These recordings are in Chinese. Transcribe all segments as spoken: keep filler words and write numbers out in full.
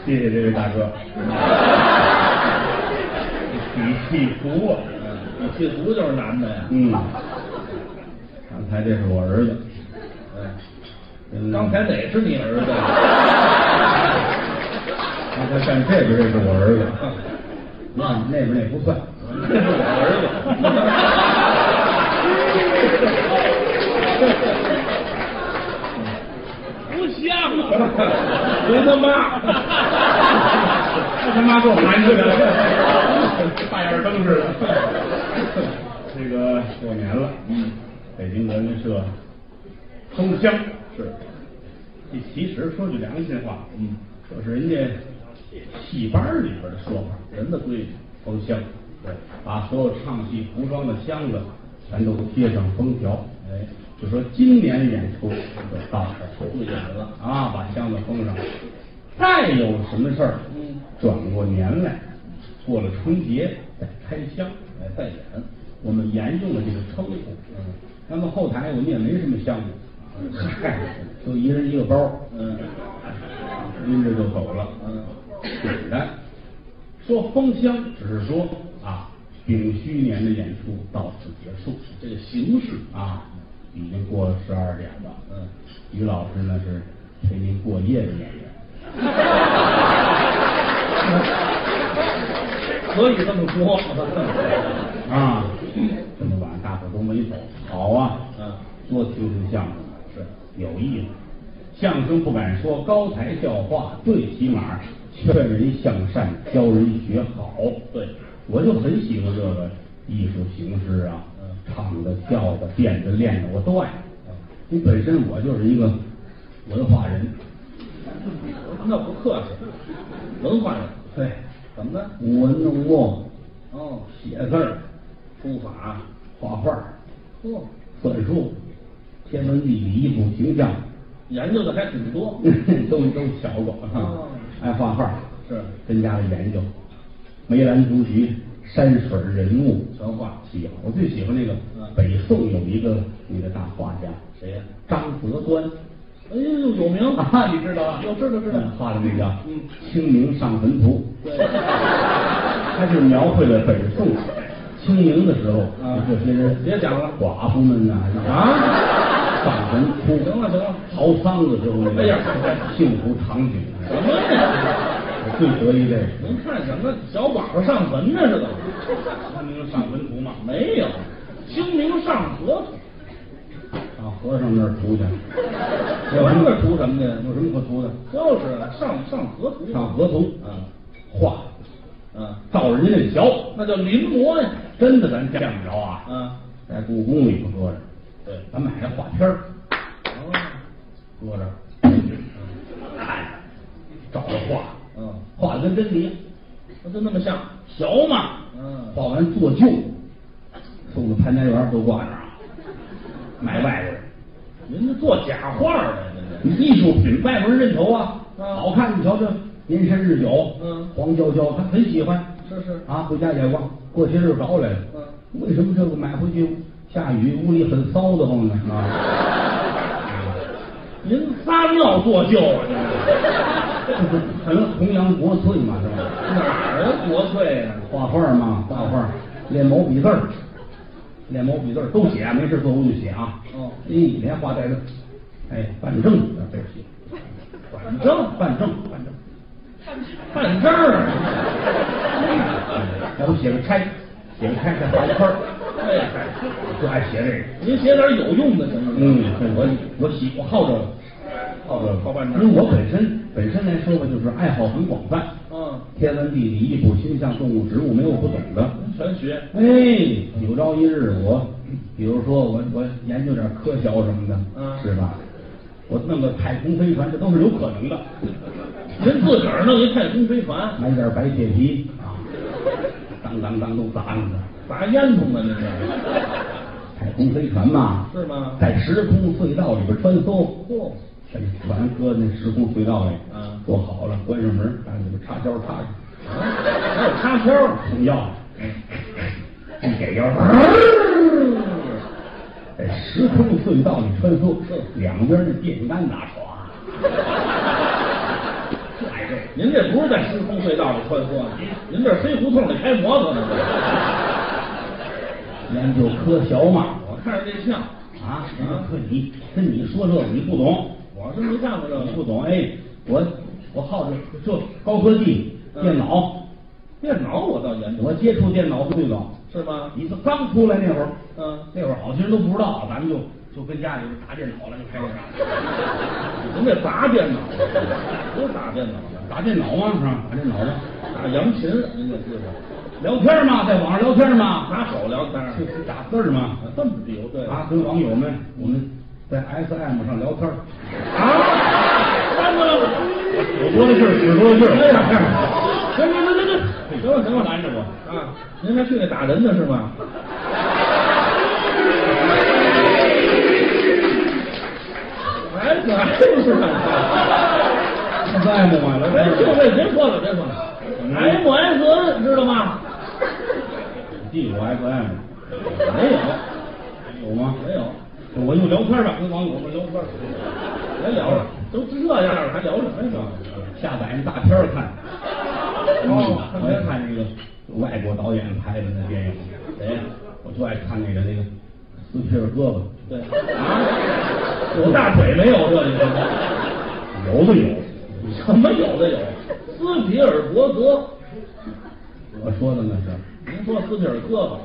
谢谢这位大哥。李气福啊， 李气福就是男的呀。 嗯，刚才这是我儿子。 嗯，刚才哪是你儿子？ 刚才站这边这是我儿子。啊，那边那不算， 这是我儿子。不像啊，没他妈， 他他妈够寒碜的，大眼灯似的。这个过年了，嗯，北京德云社封箱是，这其实说句良心话，嗯，这是人家戏班里边的说法，人的规矩，封箱，对，把所有唱戏服装的箱子全都贴上封条，哎。就说今年演出就到这儿不演了啊，把箱子封上。再有什么事儿，嗯，转过年来，过了春节再开箱，哎，再演。我们沿用了这个称呼。嗯，那么后台我们也没什么项目，嗨，就一人一个包，嗯，拎着就走了，嗯，简单。说封箱，只是说啊，丙戌年的演出到此结束，这个形式啊。已经过了十二点了，嗯，于老师呢是陪您过夜的演员， 可以这么说啊，这么晚大伙都没走，好啊，嗯，多听听相声是有意思，相声不敢说高台教化，最起码劝人向善，教人学好，对，我就很喜欢这个艺术形式啊。唱的、跳的、变的、练的，我都爱。你本身我就是一个文化人， 那不客气，文化人。 对， 怎么的？ 舞文弄墨， 哦， 写字儿、 书法、 画画， 哦， 算术、天文地理、艺术形象， 研究的还挺多， 都都学过啊。爱画画是跟家里研究，梅兰竹菊。山水人物全画喜好，我最喜欢那个北宋有一个那个大画家， 谁呀？ 张择端。 哎呦，有名啊，你知道啊？ 我知道知道， 画的那个《 嗯清明上坟图》， 对， 他是描绘了北宋清明的时候， 啊， 这些人别讲了， 寡妇们呐啊，上坟哭， 行了行了， 嚎丧的时候那个幸福场景， 什么呀？ 最得意这个。 您看什么小寡妇上坟呢？是怎么？ 清明上坟图嘛？ 没有，清明上河图。 上和尚那儿涂去。 有什么图什么的？ 有什么可涂的？ 就是上上河图。 上河图， 嗯， 画， 嗯， 照人家那学， 那叫临摹呀。 真的咱见不着啊。 嗯， 在故宫里头搁着。 对， 咱买那画片儿， 哦， 搁着，看着，照着画。 嗯， 画的跟真的一样， 那就那么像小嘛， 嗯， 画完做旧，送到潘家园都挂那儿啊，卖外国人。 您是做假画的， 你艺术品外国人认头啊， 啊好看。你瞧这年深日久， 嗯， 黄娇娇，他很喜欢， 是是啊，回家也忘，过些日找来了， 嗯， 为什么这个买回去下雨，屋里很骚的慌呢？啊， 您撒尿做旧啊？ 这是很弘扬国粹嘛，是吧？ 哪儿啊？国粹啊？ 画画嘛，画画，练毛笔字儿，练毛笔字儿都写，没事做我就写啊。 哦， 哎，连画带着，哎，办证啊，这写， 办证， 办证，办证， 办证儿。 要不写个差，写个差再画一圈儿， 哎， 就爱写这个。 您写点有用的行吗？ 嗯，我我喜我好这个。 好的，好办证。 因为我本身本身来说吧，就是爱好很广泛。 嗯， 天文地理、艺术、星象、动物、植物，没有不懂的， 全学。 哎，有朝一日我，比如说我我研究点科学什么的， 嗯， 是吧？我弄个太空飞船，这都是有可能的。 您自个儿弄一太空飞船， 买点白铁皮啊，当当当都砸上的， 砸烟囱呢？那是太空飞船嘛， 是吗？ 在时空隧道里边穿梭。 嚯！ 把船搁那时空隧道里， 嗯， 做好了，关上门，把里边插销插上， 啊，还有插销， 通钥匙，一给腰，在时空隧道里穿梭，两边的电线杆子唰，拽着您这不是在时空隧道里穿梭，您这黑胡同里开摩托呢。 研究科学嘛， 我看着这像啊，可你跟你说这个你不懂， 我是没看过这个， 你不懂。哎，我我好这这高科技电脑， 电脑我倒研究， 我接触电脑最早， 是吗？ 你是刚出来那会儿， 嗯， 那会儿好些人都不知道，咱们就就跟家里打电脑了，就开始您这打电脑，不是打电脑的， 打电脑吗？是吧？打电脑吗？ 打扬琴，您这知道？ 聊天嘛，在网上聊天嘛， 拿手聊天， 就是打字儿嘛。 这么比对啊，跟网友们我们在 S M 上聊天啊，三个有多的劲儿，使多的劲儿。 哎呀，行行行行行，行了行了， 拦着我啊！您还去那打人的是吗？哎，可还不是很 S M 嘛，聊哎， 天就这别说了，别说了。M S 知道吗？ 记我 S M 没有， 有吗？ 没有， 我就聊天吧，跟网友们聊天。 别聊了，都这样了还聊什么呀？ 下载那大片儿看。 哦我爱看那个外国导演拍的那电影，哎，我就爱看那个那个斯皮尔胳膊。 对啊，有大腿没有这里头？ 有的有， 什么有的有？斯皮尔伯格， 我说的那是您说斯皮尔胳膊，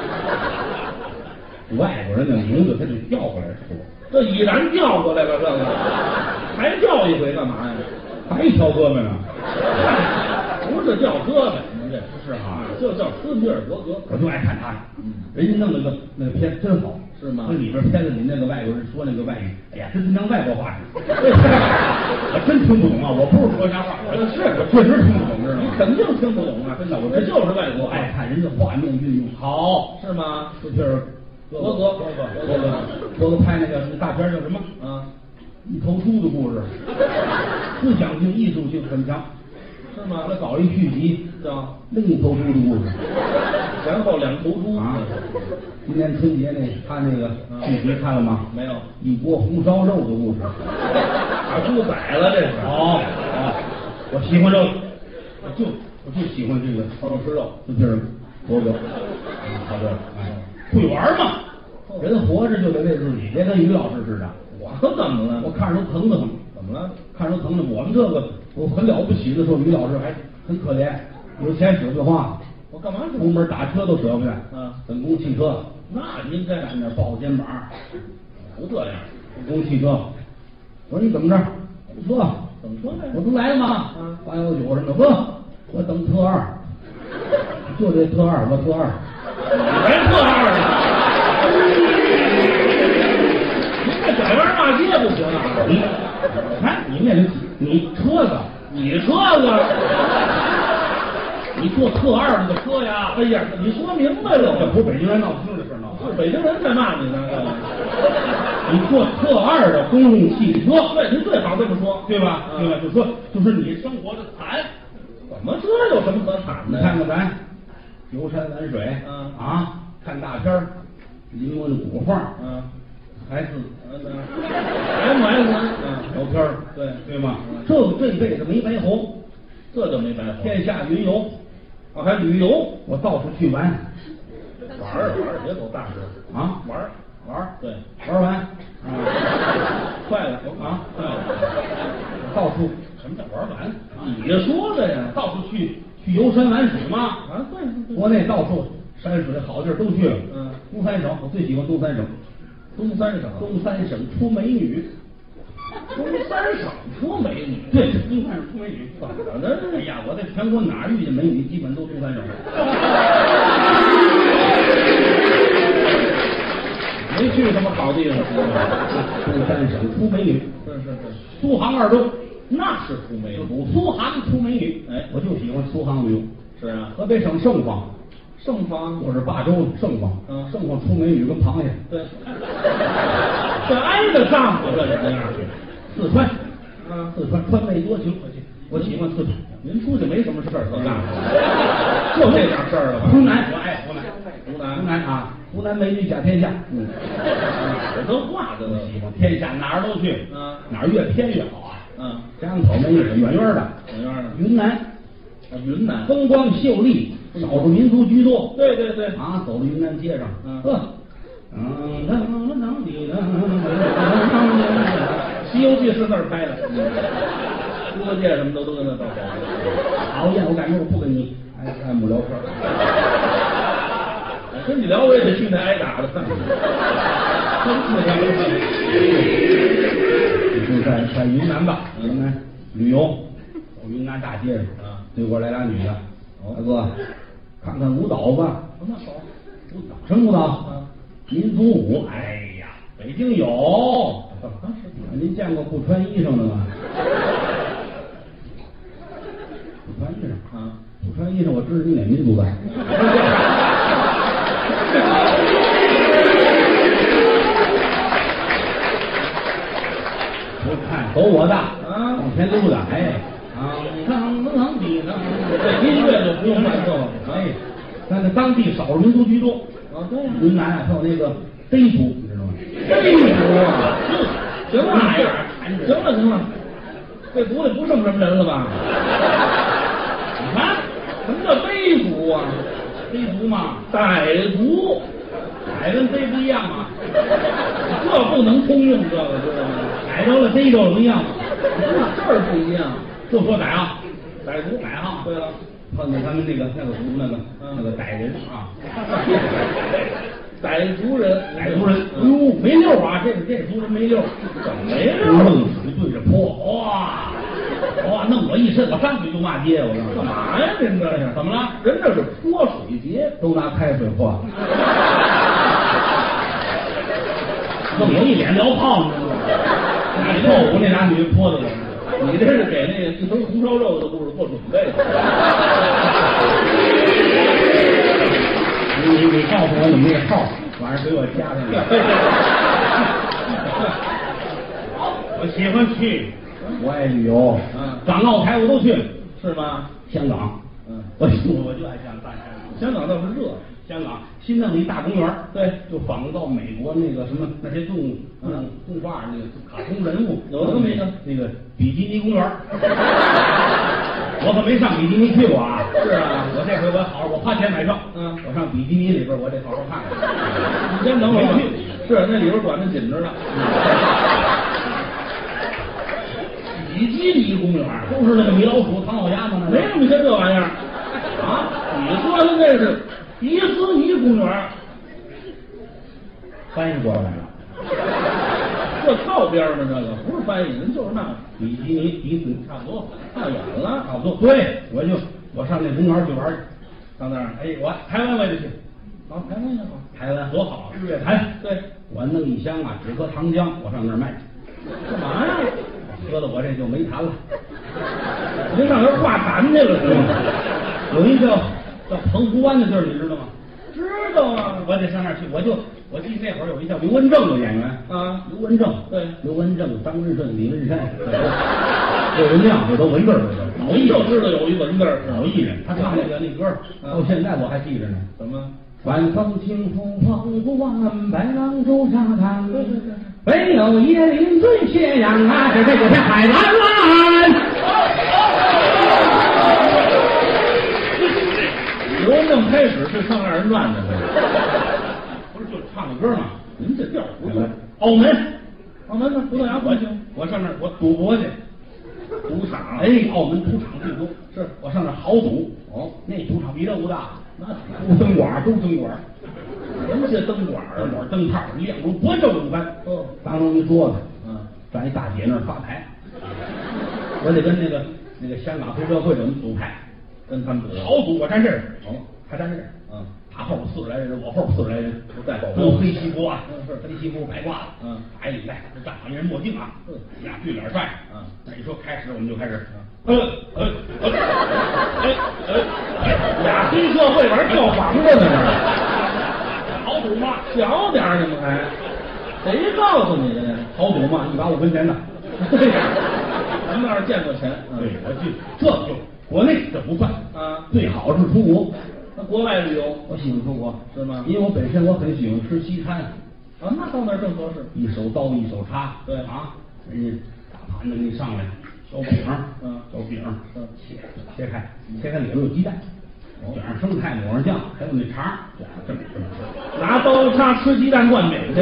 外国人的名字，他就调过来说， 这已然调过来了，这个还调一回干嘛呀？ 还挑胳膊呢。 不是叫胳膊，您这是啊， 就叫斯皮尔伯格。 我就爱看他，人家弄那个那个片真好， 是吗那里边片子里那个外国人说那个外语，哎呀，真是像外国话似的。我真听不懂啊！我不是说瞎话，我是我确实听不懂，知道吗？ 你肯定听不懂啊！ 真的，我这就是外国爱看人家画面运用好， 是吗？ 斯皮尔伯格，伯格， 伯格，伯格拍那个大片叫什么？ 啊， 一头猪的故事，思想性、艺术性很强。 是吗？ 他搞一续集， 叫另一头猪的故事， 前后两头猪啊。今年春节那他那个续集看了吗？ 没有， 一锅红烧肉的故事， 把猪宰了这是。 哦哦，我喜欢这个，我就我就喜欢这个好吃肉， 斯皮尔伯格，好这哎，会玩嘛，人活着就得为自己，别跟于老师似的。 我怎么了？ 我看着都疼得很， 怎么了？ 看着都疼的。我们这个我很了不起的时候，于老师还很可怜，有钱舍不得花， 我干嘛出门打车都舍不得。 嗯， 等公汽车， 那应该在那抱着肩膀， 不这样。 公汽车，我说你怎么着？我说怎么说呢？ 我都来了吗？ 嗯， 八幺九什么的，不，我等特二，就这特二，我特二， 还特二呢？您这拐弯骂街不行啊！ 你看你那个你车子， 你车子， 你坐特二那个车呀？ 哎呀，你说明白了， 这不是北京人闹腾的事儿闹的， 是北京人在骂你呢。 你坐特二的公共汽车， 对，您最好这么说， 对吧？对吧？就说就是你生活的惨， 怎么这有什么可惨你的？ 看看咱游山玩水， 嗯啊，看大片儿，临摹的古画， 嗯， 孩子嗯，M S，嗯， 聊天儿， 对对吗？这这辈子没白活， 这就没白活。 天下云游， 啊，还旅游我到处去玩， 玩儿玩儿，别走大事啊， 玩儿玩儿， 对， 玩完，啊， 快了啊， 快了。 到处什么叫玩完？ 你说的呀， 到处去去游山玩水嘛， 啊，对对对， 国内到处山水好地儿都去了。 嗯， 东三省我最喜欢东三省， 东三省， 东三省出美女， 东三省出美女， 对，东三省出美女。 怎么呢？ 哎呀，我在全国哪儿遇见美女，基本都东三省。 没去什么好地方。 东三省出美女， 是是是， 苏杭二中， 那是出美女。 苏杭出美女， 哎我就喜欢苏杭旅游。 是啊， 河北省盛况， 盛况， 我是霸州盛况， 嗯盛况出美女跟螃蟹。 对，这挨着上不这人呀？ 四川， 啊， 四川川妹多情，我去，我喜欢四川。 您出去没什么事儿可干，就这点事儿了吧？ 湖南，我爱湖南， 湖南湖南啊，湖南美女甲天下。嗯， 哪儿都挂着呢。 喜欢天下哪儿都去， 嗯， 哪儿越偏越好啊。 嗯， 家乡草莓是远远的， 远远的。 云南， 啊，云南风光秀丽，少数民族居多。 对对对， 啊，走到云南街上， 嗯， 呵，嗯，当当当你的， 西游记是那儿拍的，猪八戒什么都都跟那到手。 讨厌，我感觉我不跟你爱爱慕聊天。 跟你聊我也得去那挨打的。 你就在在云南吧，云南旅游，走云南大街上，对过来俩女的，大哥，看看舞蹈吧。 那好， 舞蹈什么舞蹈？民族舞。哎呀，北京有。啊，是您见过不穿衣裳的吗？不穿衣裳啊，不穿衣裳，我知道你哪民族的。我看走我的啊，往前溜达，哎，啊，当当地当， 这音乐就不用伴奏了， 哎，但是当地少数民族居多啊，对呀， 云南啊，还有那个傣族，你知道吗？ 傣族啊，行了，行了行了，这族里不剩什么人了吧？ 你看什么叫傣族啊？ 傣族嘛， 傣族， 傣跟傣不一样嘛， 这不能通用，这个知道吗？ 傣州了傣州不一样嘛， 这儿不一样。 就说傣啊， 傣族傣哈。 对了， 碰见他们那个那个族那个那个傣人啊， 傣族人， 傣族人，哎呦没溜啊，这个这个族人没溜， 怎么没溜？ 冷水对着泼，哇哇，弄我一身，我上去就骂街，我告诉你干嘛呀？您这是怎么了？ 人这是泼水节， 都拿开水泼，弄我一脸燎泡，你知道吗？你臭我那俩女泼的我。 你这是给那个一盆红烧肉的故事做准备的。 你你告诉我你那号，晚上给我加上来。我喜欢去，我爱旅游， 嗯， 港澳台我都去， 是吗？ 香港， 嗯， 我我就爱香港， 香港倒是热， 香港新弄一大公园， 对， 就仿照美国那个什么那些动物，嗯，动画那个卡通人物， 有这么一个那个比基尼公园。我可没上比基尼去过啊！ 是啊， 我这回我好，我花钱买票， 嗯， 我上比基尼里边，我得好好看看。 你先等会儿，是那里边管得紧着呢。 比基尼公园都是那个米老鼠、唐老鸭吗？ 没那么些这玩意儿啊！你说的那是迪士尼公园， 翻译过来了。 这靠边呢，这个不是翻译，人就是那个比基尼迪士尼差不多， 太远了， 差不多。对，我就我上那公园去玩去， 上那儿， 哎，我台湾我也得去。 好，台湾也好， 台湾多好，日月潭。 对， 我弄一箱啊，止咳糖浆，我上那儿卖去。 干嘛呀？ 喝了我这就没痰了。 您上那儿挂痰去了是吗？ 有一个叫澎湖湾的地儿，你知道吗？ 知道啊， 我得上那儿去。我就我记得那会儿有一叫刘文正的演员啊， 刘文正， 对， 刘文正、张文顺、李文山，刘文亮，这都文字儿，这我就知道有一文字儿， 老艺人，他唱那个那歌到现在我还记着呢。 怎么？ 晚风轻拂澎湖湾，白浪逐沙滩。北有椰林最斜阳啊，这这个是海蓝湾。 刘文正开始是唱二人转的， 不是就唱的歌吗？ 您这调不对。 澳门， 澳门呢？葡萄牙不行， 我上那儿我赌博去， 赌场。 哎，澳门赌场最多， 是我上那儿豪赌。哦，那赌场比这屋大， 那都灯管，都灯管， 人家灯管灯管灯泡亮如伯昼一般。 哦， 当中一桌子， 嗯， 站一大姐那儿发牌，我得跟那个那个香港黑社会的人赌牌， 跟他们赌。 豪赌我站这儿， 哦， 他站这儿， 嗯， 他后边四十来人，我后边四十来人， 都带保都黑西服啊， 嗯是黑西服白褂子， 嗯， 哎来，这站好一人墨镜啊， 嗯， 俩对脸帅， 嗯， 那一说开始我们就开始，呃呃呃，哎哎， 俩黑社会玩跳房子呢， 豪赌嘛， 小点儿你们还，谁告诉你的呀？ 豪赌嘛，一把五分钱的， 对呀，咱们那儿见过钱。 对，我记这就国内这不算啊， 最好是出国。 那国外旅游我喜欢出国， 是吗？ 因为我本身我很喜欢吃西餐， 啊，那到那儿正合适。 一手刀一手叉， 对啊，人家大盘子给你上来， 豆饼， 嗯， 豆饼， 嗯， 切切开，切开里头有鸡蛋，卷上生菜，抹上酱，还有那肠，哇，这么这么吃， 拿刀叉吃鸡蛋灌饼去。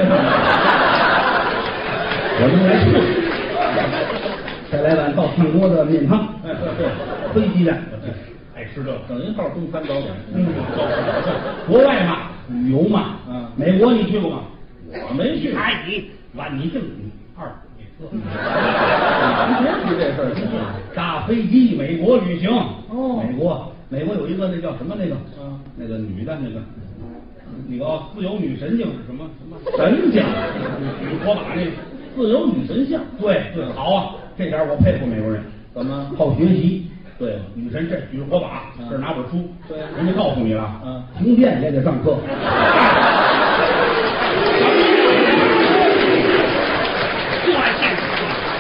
我就来试。再来碗倒炝锅的面汤， 哎，对对， 飞鸡蛋，爱吃这个。 等一号中餐早点。 嗯，国外嘛，旅游嘛， 嗯， 美国你去过吗？ 我没去。 开你，完你正你二你四， 别提这事儿行吗？ 大飞机美国旅行。 哦， 美国美国有一个那叫什么那个， 嗯， 那个女的那个。那个自由女神经是什么什么神经？ 举火把那个自由女神像。 对对，好啊，这点我佩服美国人， 怎么好学习。 对， 女神这举着火把，这拿本书， 对， 人家告诉你了， 嗯， 停电也得上课。 就爱现实，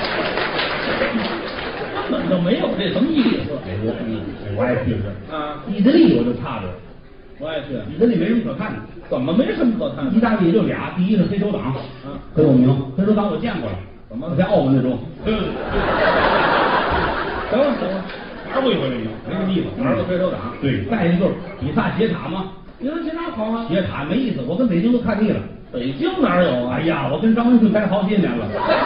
根本就没有这什么意思。 美国，我爱去是啊， 意大利我就差点。 我爱去， 意大利没什么可看的， 怎么没什么可看的？ 意大利就俩，第一是黑手党， 嗯， 很有名。黑手党我见过了， 怎么我在澳门那种。 嗯，行了行了， 玩过一回没有？没什么意思。 玩过黑手党。 对，再一个就是比萨斜塔嘛， 你说这哪好啊？ 斜塔没意思，我跟北京都看腻了。 北京哪有啊？ 哎呀，我跟张文顺待好些年了。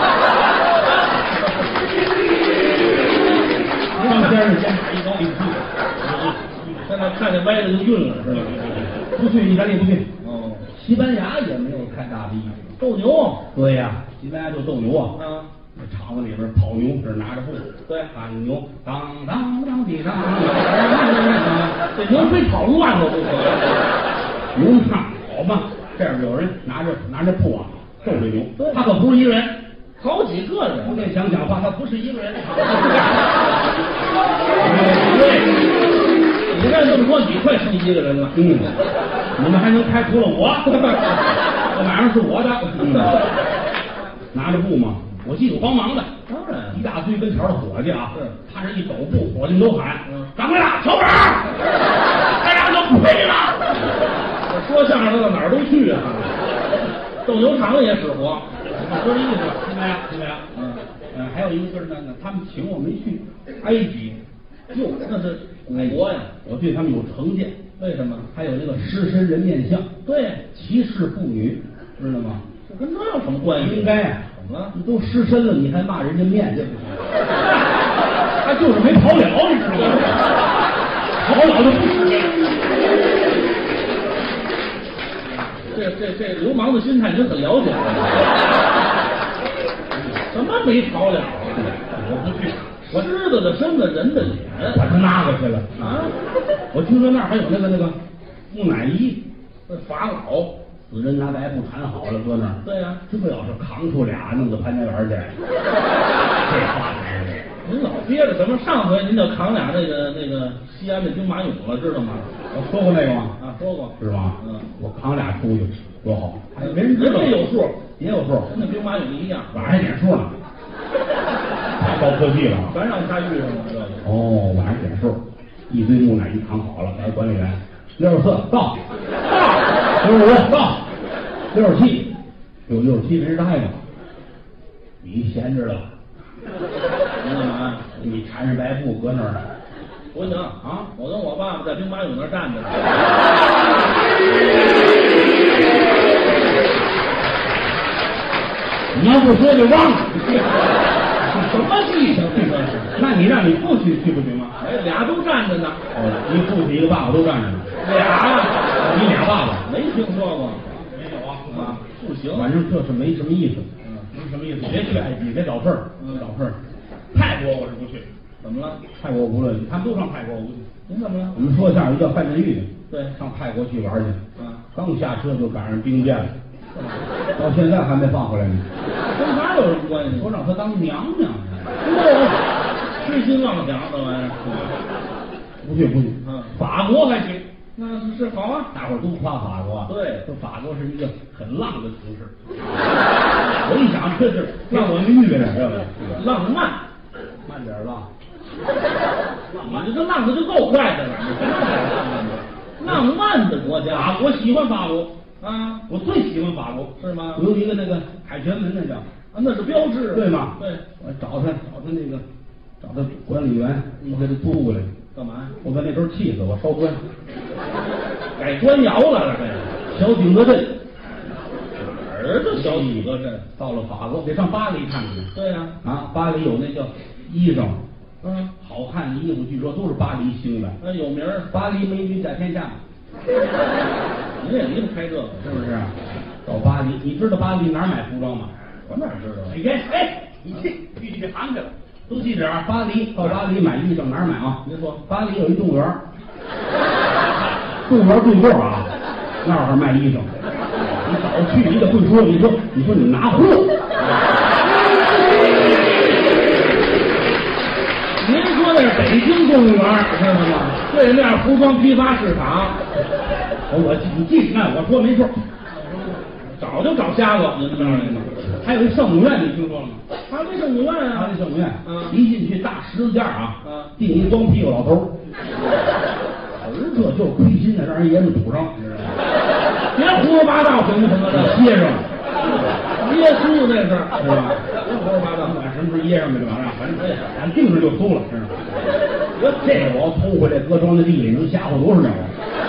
张先生先打一高一低。 现在看见歪了就晕了，是吧？ 不去意大利不去。 哦， 西班牙也没有看大的意思。 斗牛。 对呀，西班牙就斗牛啊。 啊， 那场子里边跑牛，这拿着布， 对， 看牛，当当当地当， 这牛非跑乱了不可。 牛唱好嘛，这样有人拿着拿着布啊斗这牛， 对， 他可不是一个人， 好几个人。 我给讲讲话，他不是一个人。 对。你再这么说，你快成一个人了。 嗯，你们还能开除了我？这晚上是我的。嗯，拿着布嘛，我记有帮忙的。 当然， 一大堆跟前的伙计啊， 是， 他这一抖布，伙计们都喊：“ 嗯， 掌柜的，小本儿，大家都不配了。” 说相声的到哪儿都去啊，斗牛场也使活。 说这意思，听没有？听没有？ 嗯， 嗯，还有一个就是那个，他们请我没去埃及。 哟，那是古国呀！ 我对他们有成见。 为什么？ 还有那个狮身人面像， 对， 歧视妇女，知道吗？ 这跟这有什么关系？ 应该啊， 怎么了？ 你都狮身了，你还骂人家面，这不行。他就是没跑了，你知道吗？跑了就不是。 这这这流氓的心态您很了解。什么没跑了啊？ 我不去。 我狮子的身子，人的脸， 把他拉过去了啊！ 我听说那儿还有那个那个木乃伊， 那法老死人拿白布缠好了，搁那儿。 对呀、啊， 这要是扛出俩，弄到潘家园去，这话才是。 您老憋着什么？上回您就扛俩那个那个西安的兵马俑了，知道吗？ 我说过那个吗？ 啊，说过， 是吗？ 嗯， 我扛俩出去多好，还没人知道。 人家有数， 也有数， 跟那兵马俑一样， 晚上还点数呢。太高科技了， 全让他遇上了，这个。 哦，晚上点数，一堆木乃伊扛好了，来管理员，六十四到，到，六十五到，六十七，有六十七没人答应，你闲着了， 你干嘛？ 你缠着白布搁那儿呢， 不行啊！我跟我爸爸在兵马俑那儿站着呢。 你要不说就忘了。 什么记性？这个是？ 那你让你父亲去不行吗？ 哎，俩都站着呢。 哦，一父亲一个爸爸都站着呢。 俩呀？ 你俩爸爸？ 没听说过。 没有啊？ 啊，不行。 反正这是没什么意思。 嗯， 没什么意思。别去埃及，别找事儿。 嗯， 找事儿。泰国我是不去。 怎么了？ 泰国我不乐意，他们都上泰国，我不去。 您怎么了？ 我们说相声叫范振钰的， 对， 上泰国去玩去。 啊， 刚下车就赶上兵变了，到现在还没放回来呢。 跟他有什么关系？ 我让他当娘娘呢。 哦，痴心妄想这玩意儿。 不去不去。 嗯， 法国还去。 那是好啊， 大伙儿都夸法国啊。 对， 说法国是一个很浪的城市。我一想，这是让我愉悦了，知道吗？ 浪漫， 慢点浪。 你这浪的就够快的了，你什么浪漫的国家？ 法国喜欢法国啊， 我最喜欢法国， 是吗？ 我有一个那个凯旋门，那叫啊，那是标志， 对吗？ 对， 我找他找他那个找他管理员，我给他租过来。 干嘛？ 我在那边气死我，烧砖， 改砖窑了，这小景德镇。 哪儿的小景德镇？ 到了法国，得上巴黎看看去。 对呀、 啊，啊，巴黎有那叫衣裳， 嗯， 好看的衣服，据说都是巴黎兴的。 那有名儿， 巴黎美女展天下， 你也离不开这个， 是不是？到巴黎，你知道巴黎哪儿买服装吗？ 我哪知道？ 哎哎，你这去这行去了，都记着啊！巴黎到巴黎买衣裳哪儿买啊？ 您说， 巴黎有一动物园，动物园对过啊，那儿卖衣裳。你早去，你得会说，你说你说你拿货。 您说那是北京动物园，知道吗？对面服装批发市场。 我我你记着，我说没错， 早就找瞎了，您知道吗？ 还有一圣母院，你听说了吗？ 他那圣母院啊， 他那圣母院， 嗯， 一进去大十字架啊， 嗯， 钉一光屁股老头，儿这就是亏心的，让人爷们堵上，你知道吗？ 别胡说八道，行不行啊？这掖上， 耶稣那是， 是吧？ 别胡说八道， 不管什么时候掖上去这玩意儿，反正俺钉上就偷了，知道吗？我这个我要偷回来，搁装在地里，能吓唬多少人？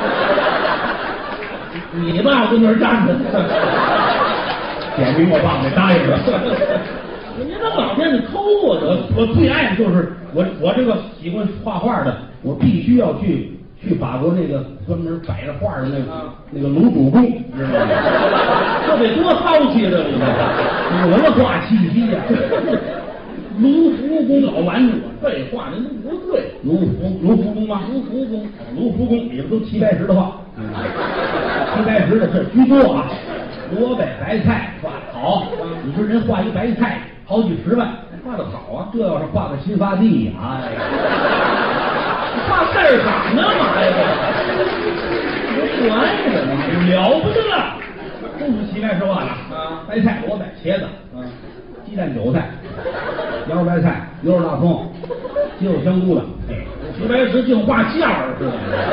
你爸跟那儿站着， 点名我爸给答应了。 你怎么老天你偷我我我最爱的就是我我这个喜欢画画的，我必须要去去法国那个专门摆着画的那个、啊、那个卢浮宫，知道吗？ 这得多骚气的，你看文化气息呀、啊。卢浮宫老顽主， 废话，您不对。 卢浮卢浮宫吗？ 卢浮宫， 卢浮宫里边都齐白石的画，嗯、齐白石的事居多啊。萝卜白菜画的好，嗯、你说人画一白菜好几十万， 画的好啊。 这要是画个新发地，哎呀， 画事儿长干嘛呀？这玩意儿了不得了， 都是齐白石画的啊。白菜、萝卜、茄子，嗯、啊，鸡蛋、韭菜。腰白菜、油肉大葱、鸡肉香菇的，哎， 齐白石净画馅儿是吧？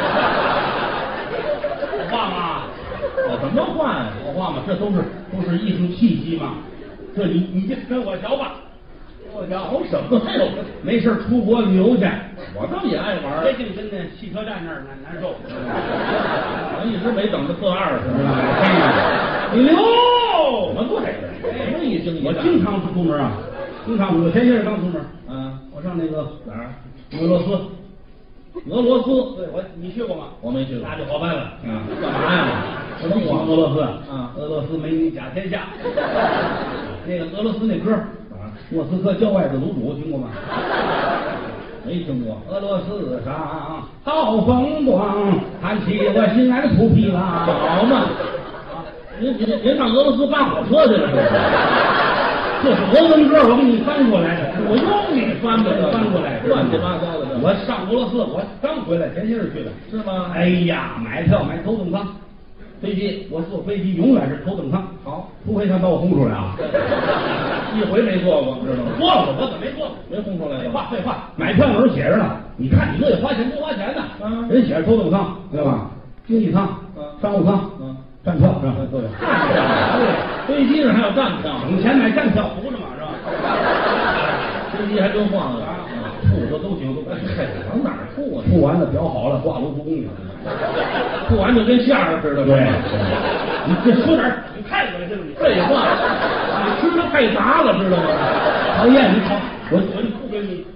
我画嘛， 我怎么画呀？ 我画嘛，这都是都是艺术气息嘛。这你你就跟我瞧吧，跟我瞧什么呀？ 没事出国旅游去， 我倒也爱玩。 别净跟那汽车站那儿难难受。 我一直没等着特二是吧？ 哎呦， 什么对？什么一经我经常出门啊。经常我前些日刚出门， 嗯， 我上那个哪儿？ 俄罗斯， 俄罗斯， 对我你去过吗？ 我没去过， 那就好办了。 啊，干嘛呀？ 我都往俄罗斯， 啊， 俄罗斯美女甲天下。那个俄罗斯那歌啊，莫斯科郊外的卤煮听过吗？ 没听过。 俄罗斯上好风光，弹起我心爱的土皮郎。 好嘛，您您您上俄罗斯扒火车去了是吧？ 这是俄文歌，我给你翻过来的， 我用你翻的， 翻过来， 乱七八糟的。 我上俄罗斯，我刚回来，前些日去的， 是吗？ 哎呀，买票买头等舱，飞机，我坐飞机永远是头等舱。 好， 除非他把我轰出来啊， 一回没坐过，知道吗？ 坐过，我怎么没坐过？ 没轰出来。 废话，废话，买票那儿写着呢，你看你这得花钱多花钱呢。 嗯， 人写着头等舱，对吧？经济舱， 嗯， 商务舱，嗯，站票是吧？都有。 对，飞机上还有站票， 省钱买站票，不是嘛？是吧？ 飞机还真晃了， 吐的都行，都干。 往哪儿吐啊？ 吐完了裱好了，挂卢浮宫去。 吐完就跟馅儿似的。 对，你这说点，你太恶心了，你废话，你吃的太杂了，知道吗？ 讨厌你讨，我我不跟你，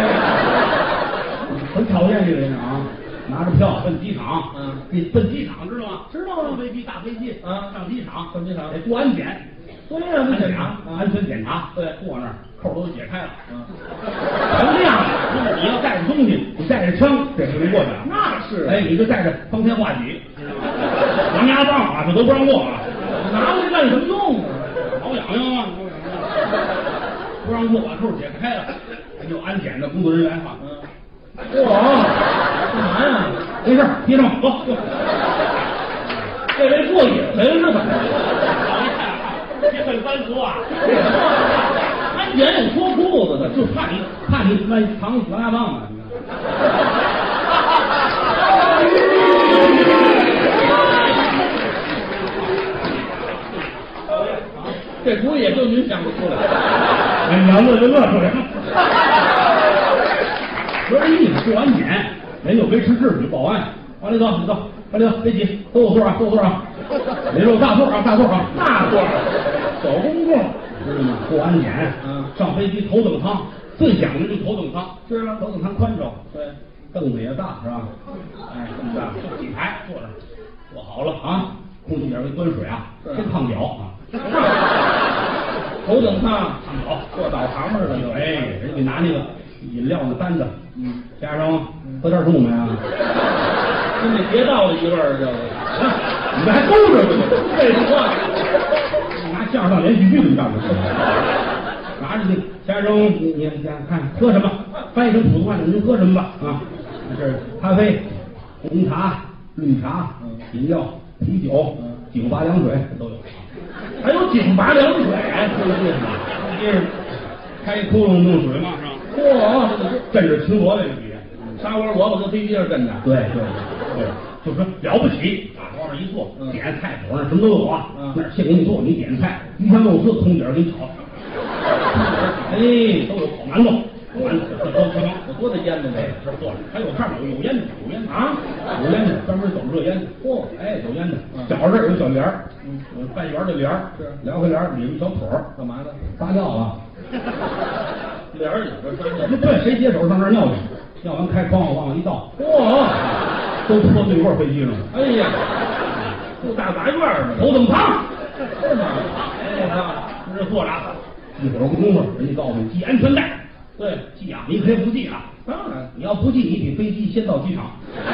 很讨厌这个人啊！拿着票奔机场，嗯，你奔机场知道吗？ 知道啊， 飞机大飞机啊， 上机场， 上机场得过安检， 对呀， 安检查，安全检查， 对， 过那儿扣都解开了， 嗯， 什么样？就是你要带着东西，你带着枪，这是能过去的。 那是， 哎，你就带着方天画戟、狼牙棒啊，这都不让过啊！ 拿回去干什么用啊？ 挠痒痒啊，不让过，把扣解开了，有安检的工作人员哈， 嗯。哇，干嘛呀？ 没事，别上走。 这位过瘾来了是怎么着？ 这很翻俗啊！ 安检有脱裤子的， 就怕你怕你他妈藏狼牙棒嘛！ 这主意也就您想不出来。 哎，你要乐就乐出来。 说这意思过安检，人有维持秩序，保安，往里走，你走，往里走，别挤，都有座啊，都有座啊，里头有大座啊，大座啊， 大座，小公共， 知道吗？过安检， 嗯， 上飞机头等舱，最讲究就头等舱， 是啊， 头等舱宽敞， 对， 凳子也大，是吧？哎，这么大，就几排坐着，坐好了啊，空气眼给端水啊，先烫脚啊。 头等舱烫脚， 坐澡堂似的， 哎，人给拿那个饮料的单子， 嗯， 先生喝点什么呀？ 跟那劫道的一味儿，这个， 你们还勾着呢？ 废话， 拿相声当连续剧这么干的，拿着这先生，你你你看喝什么？翻译成普通话，您喝什么吧？啊，这是咖啡、红茶、绿茶、饮料、啤酒、井拔凉水都有。 还有井拔凉水，最近啊， 这是开窟窿弄水嘛，是吧？ 嚯， 震着青罗这个底下， 沙窝萝卜搁飞机上震的， 对对对，就说了不起啊！往那一坐，点菜谱上什么都有啊。那儿现给你做，你点菜，鱼香肉丝，空姐给你炒。哎，都有烤馒头，烤馒头这都不行， 我多大烟呢？这这坐着还有上面有有烟的，有烟的啊， 有烟的，专门走热烟的。嚯，哎，有烟的，脚这儿有小帘儿，嗯，有半圆的帘儿，是撩开帘儿，里面小腿儿， 干嘛呢？ 撒尿了。 帘儿里边撒尿， 对，谁接手上那儿尿去？尿完开窗户往往一倒， 嚯， 都拖对过飞机上了。 哎呀，住大杂院呢， 头等舱， 是吗？ 哎呀，这坐着，一会儿功夫，人家告诉你系安全带。 对， 系啊，你可以不系啊。 当然， 你要不系，你比飞机先到机场。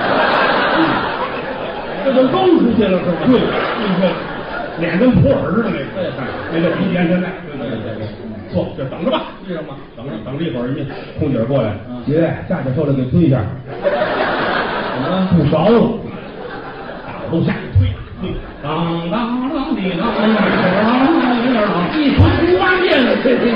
这就扔出去了是吧？ 对，就是脸跟普洱似的那个， 对， 那个系安全带。对对对对，坐就等着吧， 系上吧， 等着等着一会儿，人家空姐过来，姐下去受了给推一下， 怎么不着了，大伙都下去推推，当当当滴当， 一传十八遍了，这飞机。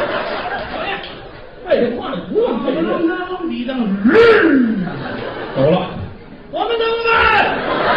废话，不用废话。 当滴当，日走了， 我们等们，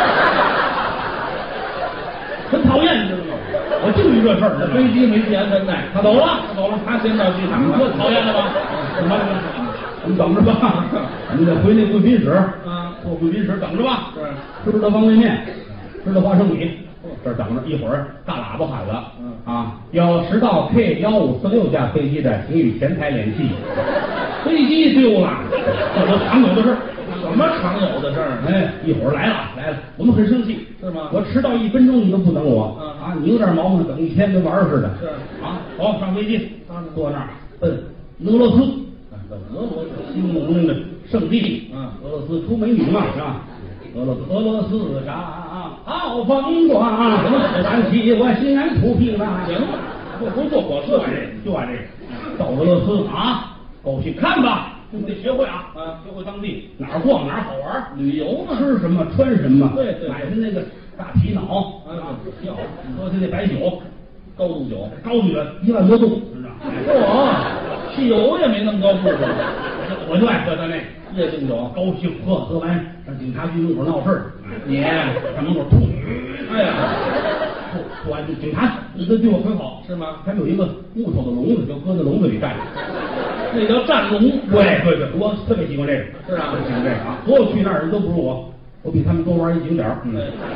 很讨厌，你知道吗？我就遇这事儿，这飞机没系安全带， 他走了，他走了， 他先到机场了， 多讨厌了吧？什么？你等着吧，你得回那贵宾室， 啊， 坐贵宾室等着吧。 是， 吃的方便面，吃的花生米，这儿等着，一会儿大喇叭喊了， 嗯啊，有十到 K 幺五四六架飞机的，请与前台联系。飞机丢了，这都常有的事儿。 什么常有的事儿？ 哎，一会儿来了来了，我们很生气， 是吗？ 我迟到一分钟你都不等我， 嗯啊，你有点毛病，等一天跟玩儿似的。 是啊，走上飞机，坐那儿奔俄罗斯，俄罗斯心目中的圣地， 嗯， 俄罗斯出美女嘛，是吧？俄罗俄罗斯上好风光，燃起我心爱土皮嘛。 行了，不不坐火车就按这个，就按这个，到俄罗斯啊，够去看吧。你得学会啊， 啊， 学会当地哪儿逛哪儿好玩， 旅游嘛， 吃什么穿什么， 对对， 买的那个大皮脑啊，药，喝他那白酒， 高度酒， 高去了一万多度，知道吗？ 嚯，汽油也没那么高度吧？ 我就爱喝他那夜敬酒， 高兴喝，喝完上警察局门口闹事儿，你上门口吐， 哎呀， 吐吐完警察你这对我很好， 是吗？ 他们有一个木头的笼子，就搁在笼子里站着。 那叫战龙， 对对对，我特别喜欢这个， 是啊， 喜欢这个啊！所有去那儿人都不如我，我比他们多玩一景点儿。嗯，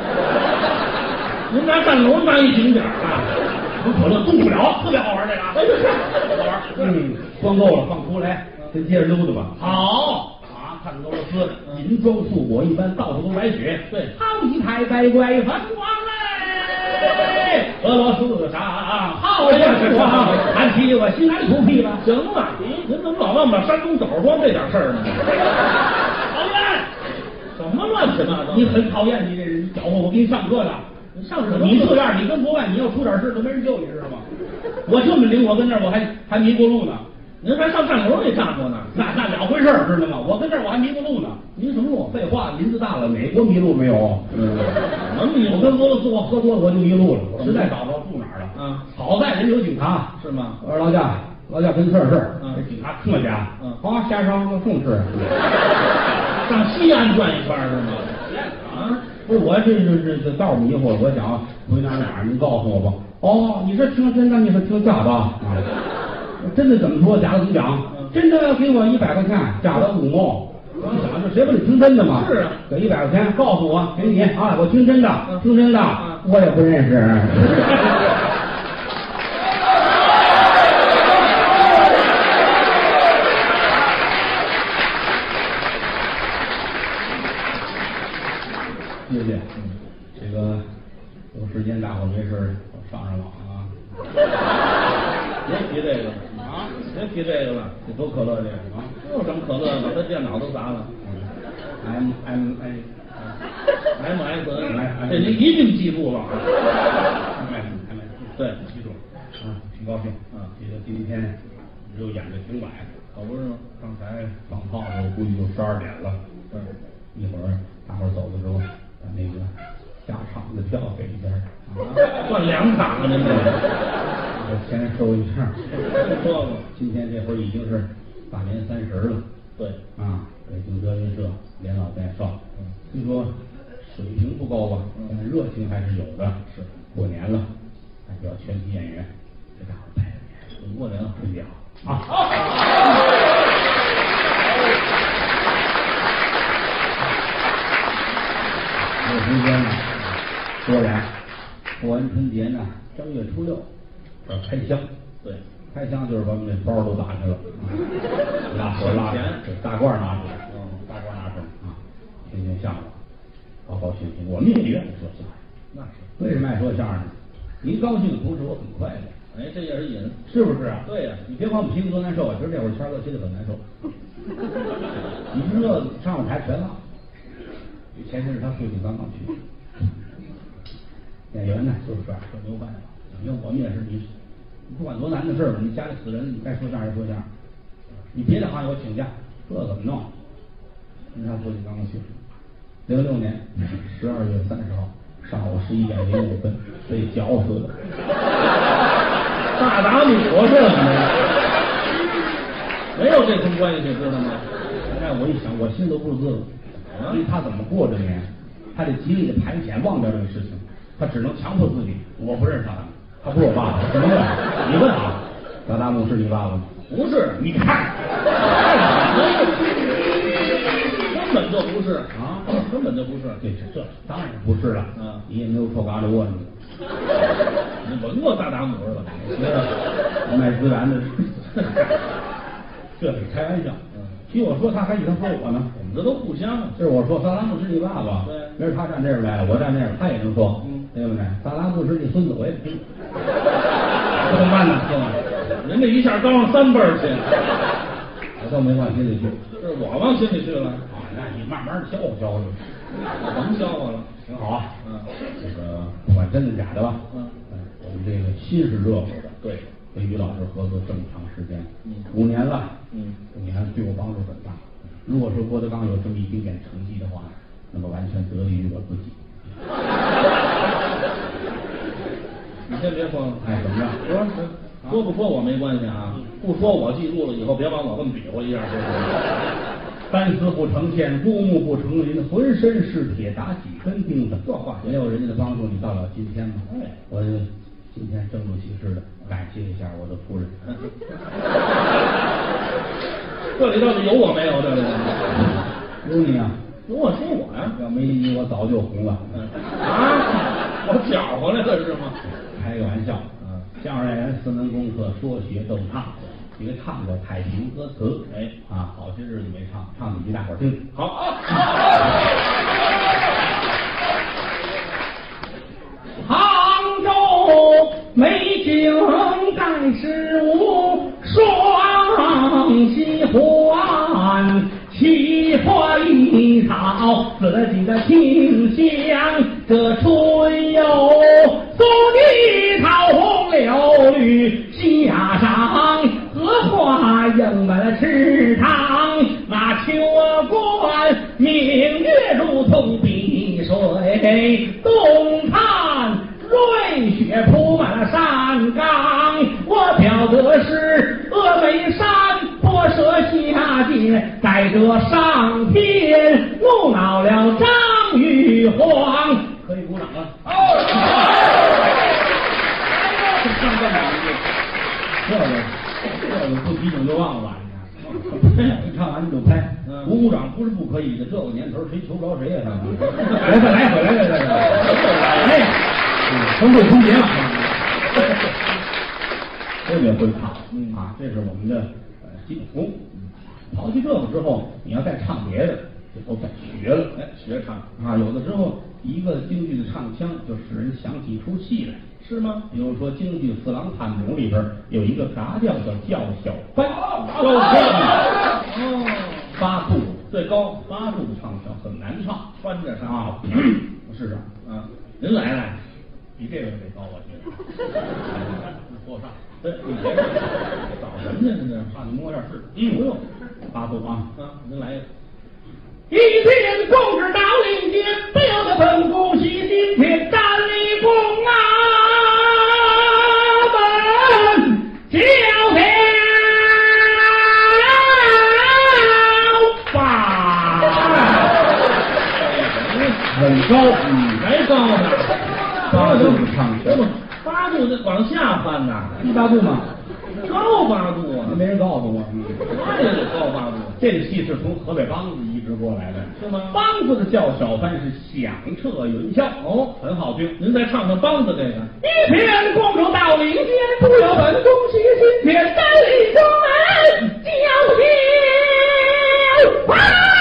您拿战龙当一景点啊？ 喝可乐动不了，特别好玩这个啊！哎，好玩。嗯，光够了，放出来，先接着溜达吧。好啊，看俄罗斯银装素裹，一般到处都白雪。对，好一台白怪风光嘞！俄罗斯上好阳光，看起我心爱土皮了。 行了，您怎么老往我们山东枣庄这点事儿呢？ 讨厌， 什么乱七八糟？ 你很讨厌你这人，搅和我给你上课的。 你上什么？ 你这样，你跟国外，你要出点事都没人救你，知道吗？我这么灵，我跟那儿我还还迷过路呢。 您还上战楼里站过呢？ 那那两回事儿，知道吗？我跟这儿我还迷过路呢。 迷什么路？ 废话，林子大了，美国迷路没有？ 嗯，怎么迷路？ 我跟俄罗斯我喝多了我就迷路了，我实在找不着住哪儿了。 啊， 好在人有警察， 是吗？ 我说老家，老家跟事儿事儿， 嗯， 警察听我家， 嗯， 好，先生我送吃。 上西安转一圈是吗？ 啊，不是我这这这这道迷糊了，我想回哪哪儿，您告诉我吧。哦，你是听真的，你是听假的啊？真的怎么说，假的怎么讲？ 真的要给我一百块钱，加到五毛。我想这谁不得听真的吗？ 是啊， 给一百块钱，告诉我给你啊，我听真的， 嗯、 听真的，嗯、我也不认识。谢谢，嗯，这个有时间大伙没事上上网啊。 别提这个啊！别提这个了， 这多可乐这个啊！ 有什么可乐？把他电脑都砸了。 M M A M S N， 这您一定记住了啊。 M S M S 对，记住啊，挺高兴啊！记得今天又演的挺晚， 可不是吗？ 刚才放炮的时候估计就十二点了。 对， 一会儿大伙儿走的时候，把那个下场的票给一下啊，算两场了，您这。 我先收一下。 说过， 今天这会儿已经是大年三十了。 对啊，北京德云社连老带少，虽说水平不高吧，但是热情还是有的。是过年了，代表全体演员给大伙拜个年，过年了，春节好啊！有时间呢，多点。过完春节呢，正月初六要开箱。 对。 开箱就是把我们那包都打开了，拉手拉对，大褂拿出来，嗯，大褂拿出来啊，听听相声，高高兴兴。我们也愿意说相声， 那是为什么爱说相声？您高兴的同时，我很快乐。 哎，这也是瘾， 是不是啊？ 对呀、啊， 你别管我们心里多难受啊！其实那会儿谦哥心里很难受，你不知道上了台全忘了。前阵是他父亲刚刚去世，演员呢就是这样，这没有办法。因为我们也是你。不管多难的事儿，你家里死人，你该说相声说相声。你别的行业我请假，这怎么弄？因为他父亲刚刚去世，零六年十二月三十号上午十一点零五分被绞死的。 大打母是怎么没有这层关系，知道吗？ 现在我一想，我心都不滋了。因为他怎么过这年？他得极力的排遣，忘掉这个事情，他只能强迫自己，我不认识他。他不是我爸爸，你问，你问啊，大大木是你爸爸吗？ 不是， 你看， 根本就不是啊， 根本就不是。 对，这这当然不是了。嗯，你也没有臭嘎子窝呢。 你闻过大达姆是吧？ 卖孜然的，这是开玩笑。嗯，听我说，他还以为说我呢。 我们这都互相。 就是我说，大达姆是你爸爸。 对， 明儿他站这边来了，我站这边，他也能说。嗯，对不对？大达姆是你孙子，我也听。这怎么办呢？是吧？ 人家一下高上三辈儿去， 我倒没往心里去。 这是我往心里去了。 啊，那你慢慢消化消化。 能消化了， 挺好啊。 嗯， 这个不管真的假的吧。嗯嗯，我们这个心是热乎的。 对， 跟于老师合作这么长时间， 嗯， 五年了。 嗯， 五年对我帮助很大。如果说郭德纲有这么一丁点成绩的话，那么完全得力于我自己。 你先别说了， 哎，怎么着？ 不是说不说我没关系啊，不说我记住了，以后别往我这么比划一下，就是单丝不成线，孤木不成林，浑身是铁，打几根钉子。这话没有人家的帮助，你到了今天吗？哎，我今天郑重其事的感谢一下我的夫人。 这里到底有我没有？这里有你啊！ 有我说我呀？ 要没你，我早就红了。 啊！我搅和来了是吗？ 开个玩笑。嗯，相声演员四门功课，说学逗唱。这个唱叫《太平歌词》。哎，啊，好些日子没唱，唱给大伙儿听。 好啊！ 杭州美景盖世无双喜欢，奇花异草自己的清香，这春有送你桃红柳绿夏上，荷花映满了池塘，那秋观明月如同碧水，东看瑞雪铺满了山岗，我飘的是峨眉山，波射下界，载着上天，怒恼了张玉皇。 可以鼓掌了。 哦，这上半场这个这个不提醒就忘了吧？ 一唱完就拍， 嗯鼓鼓掌不是不可以的，这个年头谁求不着谁呀？来再来，回来来来来，哎，重会重节嘛，这也会唱啊，这是我们的呃基本功。刨去这个之后，你要再唱别的，就都得学了，哎，学唱啊，有的时候一个京剧的唱腔就使人想起一出戏来。是吗？比如说京剧《四郎探母》里边有一个杂调叫叫小班，叫哦，八度最高，八度的唱腔很难唱，翻着唱啊，是这样啊。您来来，比这个得高，我觉得。坐上，对，你别找人家呢，怕你摸点事。嗯，不用，八度啊，啊，您来一个。 一天公之到领间，不由得本宫喜今天站立宫啊门叫了吧， 很高，嗯， 还高呢， 八度的唱腔， 八度的往下翻呐， 一八度吗？ 高八度啊， 没人告诉我。 那也得高八度。 这个戏是从河北梆子移植过来的， 是吗？ 梆子的叫小番是响彻云霄，哦，很好听。 您再唱唱梆子这个。 一天公主到领间，不由本宫喜今天站立宫门叫了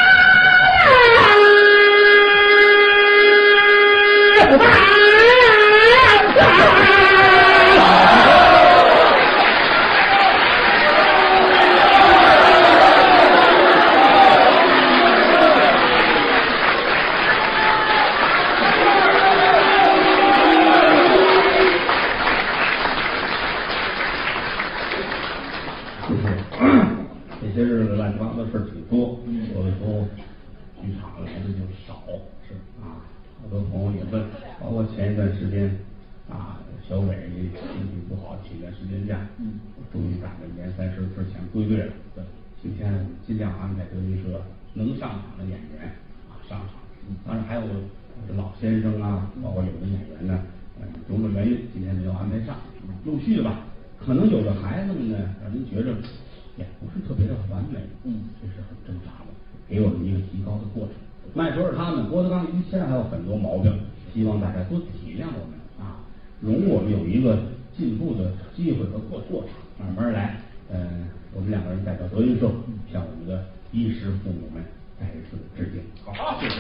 这些日子乱七八糟的事儿挺多，有的时候剧场来的就少，是啊，好多朋友也问，包括前一段时间啊，小伟身体不好，请段时间假，嗯，终于赶着年三十之前归队了。对，今天尽量安排德云社能上场的演员啊上场，当然还有老先生啊，包括有的演员呢，嗯，种种原因今天没有安排上，陆续吧。可能有的孩子们呢，让人觉着也不是特别的完美，嗯，这是很正常的，给我们一个提高的过程。麦说是他们，郭德纲现在还有很多毛病，希望大家多体谅我们啊，容我们有一个进步的机会和过过程，慢慢来。嗯，我们两个人代表德云社向我们的衣食父母们再一次致敬。好，谢谢。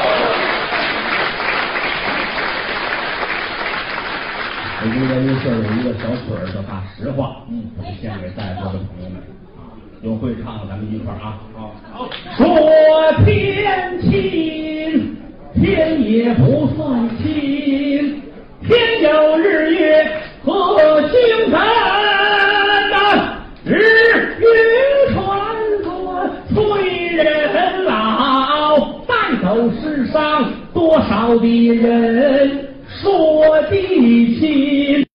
北京德云社有一个小曲儿叫《大实话》，嗯，我们献给在座的朋友们啊，有会唱的咱们一块儿啊。好，好。 说天亲，天也不算亲，天有日月和星辰呐，日月穿过催人老，带走世上多少的人说地亲。